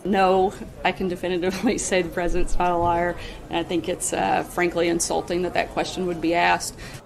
No, I can definitively say the president's not a liar, and I think it's frankly insulting that question would be asked.